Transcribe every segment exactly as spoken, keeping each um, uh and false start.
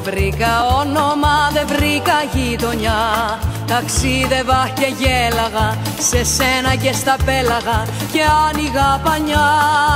βρήκα όνομα, δεν βρήκα γειτονιά. Ταξίδευα και γέλαγα, σε σένα και στα πέλαγα και άνοιγα πανιά.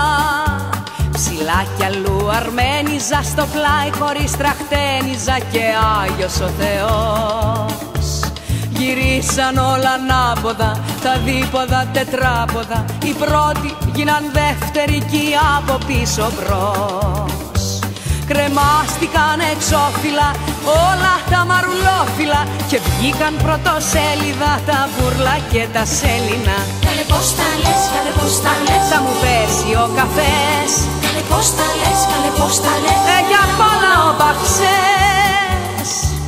Ψηλά κι αλλού αρμένιζα, στο πλάι χωρίς τραχτένιζα και Άγιος ο Θεός. Γυρίσαν όλα ανάποδα, τα δίποδα τετράποδα. Οι πρώτοι γίναν δεύτεροι κι οι από πίσω μπρος. Κρεμάστηκαν εξώφυλλα όλα τα μαρουλόφυλλα και βγήκαν πρωτοσέλιδα τα βούρλα και τα σέλινα. Καλέ πως τα λες, καλέ πως τα λες, θα μου πέσει ο καφές. καλέ πως τα λες, καλέ πως τα λες, έχει απόλα ο παξές.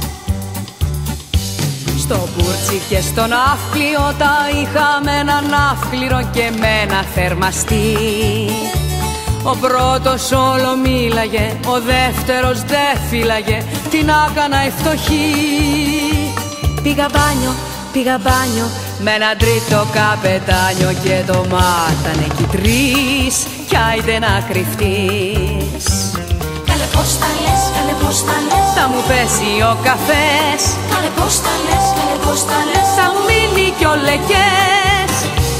Στο μπούρτσι και στο ναύπλιο τα είχα με ένα ναύπλυρο και με ένα θερμαστή. Ο πρώτος όλο μίλαγε, ο δεύτερος δε φύλαγε, τι να έκανα η φτωχή. Πήγα μπάνιο, πήγα μπάνιο με έναν τρίτο καπετάνιο και το μάτανε κι τρεις κι άιντε να κρυφτείς. καλέ πως τα λες, καλέ πως τα λες, Θα μου πέσει ο καφές, καλέ πως τα λες, καλέ πως τα λες, θα μου μείνει κι ο λεκές.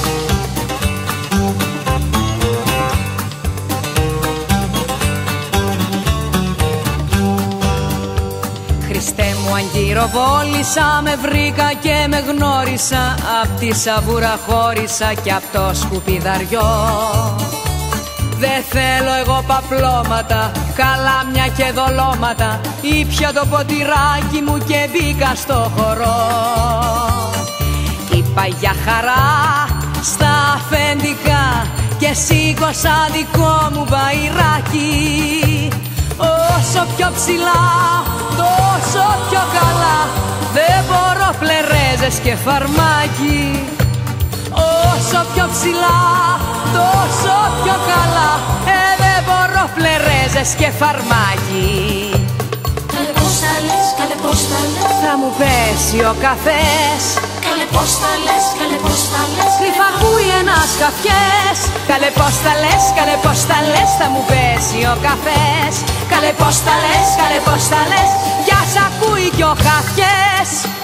Χριστέ μου αν γυροβόλησα, με βρήκα και με γνώρισα. Απ' τη σαβούρα χώρισα κι απ' το σκουπιδαριό. Δεν θέλω εγώ παπλώματα, καλάμια και δολώματα. Ήπια το ποτηράκι μου και μπήκα στο χορό. Είπα για χαρά στα αφεντικά και σήκωσα δικό μου μπαϊράκι. Όσο πιο ψηλά, τόσο πιο καλά, δεν μπορώ φλερέζες και φαρμάκι. Όσο πιο ψηλά, τόσο πιο καλά, ε, δεν μπορώ φλερέζες και φαρμάκι. καλέ πως τα λες, καλέ πως τα λες, Θα μου πέσει ο καφές, καλέ πως τα λες, καλέ πως τα λες, κρυφά ακούει ένας καφιές. Καλέ πως τα λες, καλέ πως τα λες, θα μου πέσει ο καφές. Καλέ πως τα λες, καλέ πως τα λες, κι ας ακούει κι ο καφιές.